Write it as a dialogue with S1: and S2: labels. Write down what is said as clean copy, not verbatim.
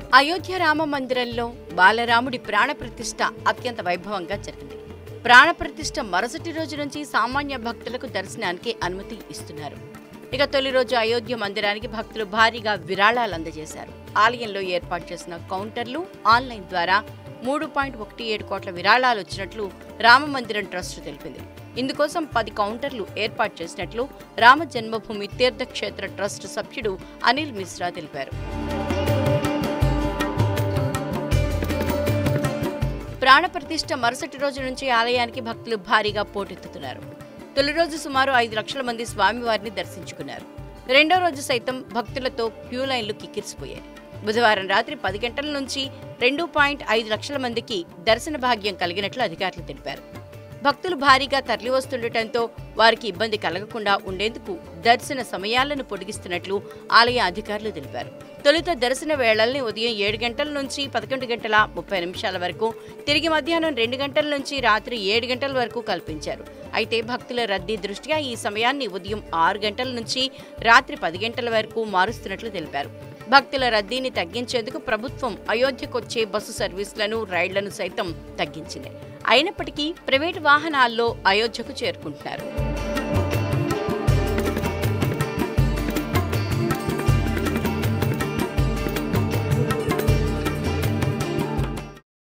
S1: అయోధ్య రామ మందిరంలో బాలరాముడి ప్రాణప్రతిష్ఠ అత్యంత వైభవంగా జరిగింది. ప్రాణప్రతిష్ఠ మరుసటి రోజు నుంచి సామాన్య భక్తులకు దర్శనానికి అనుమతి ఇస్తున్నారు. ఇక తొలి రోజు అయోధ్య మందిరానికి భక్తులు భారీగా విరాళాలు అందజేశారు. ఆలయంలో ఏర్పాటు చేసిన కౌంటర్లు, ఆన్లైన్ ద్వారా 3.17 కోట్ల విరాళాలు వచ్చినట్లు రామ మందిరం ట్రస్ట్ తెలిపింది. ఇందుకోసం 10 కౌంటర్లు ఏర్పాటు చేసినట్లు రామ జన్మభూమి తీర్థక్షేత్ర ట్రస్ట్ సభ్యుడు అనిల్ మిశ్రా తెలిపారు. ప్రాణప్రతిష్ఠ మరుసటి రోజు నుంచి ఆలయానికి భక్తులు భారీగా పోటెత్తుతున్నారు. తొలి రోజు సుమారు 5 లక్షల మంది స్వామివారిని దర్శించుకున్నారు. రెండో రోజు సైతం భక్తులతో క్యూ లైన్లు కిక్కిరిసిపోయాయి. బుధవారం రాత్రి 10 గంటల నుంచి 2.5 లక్షల మందికి దర్శన భాగ్యం కలిగినట్లు అధికారులు తెలిపారు. భక్తులు భారీగా తరలివస్తుండటంతో వారికి ఇబ్బంది కలగకుండా ఉండేందుకు దర్శన సమయాలను పొడిగిస్తున్నట్లు ఆలయ అధికారులు తెలిపారు. తొలుత దర్శన వేళల్ని ఉదయం 7 గంటల నుంచి 11:30 వరకు, తిరిగి మధ్యాహ్నం 2 గంటల నుంచి రాత్రి 7 గంటల వరకు కల్పించారు. అయితే భక్తుల రద్దీ దృష్ట్యా ఈ సమయాన్ని ఉదయం 6 గంటల నుంచి రాత్రి 10 గంటల వరకు మారుస్తున్నట్లు తెలిపారు. భక్తుల రద్దీని తగ్గించేందుకు ప్రభుత్వం అయోధ్యకొచ్చే బస్సు సర్వీసులను, రైళ్లను సైతం తగ్గించింది. అయినప్పటికీ ప్రైవేటు వాహనాల్లో అయోధ్యకు చేరుకుంటున్నారు.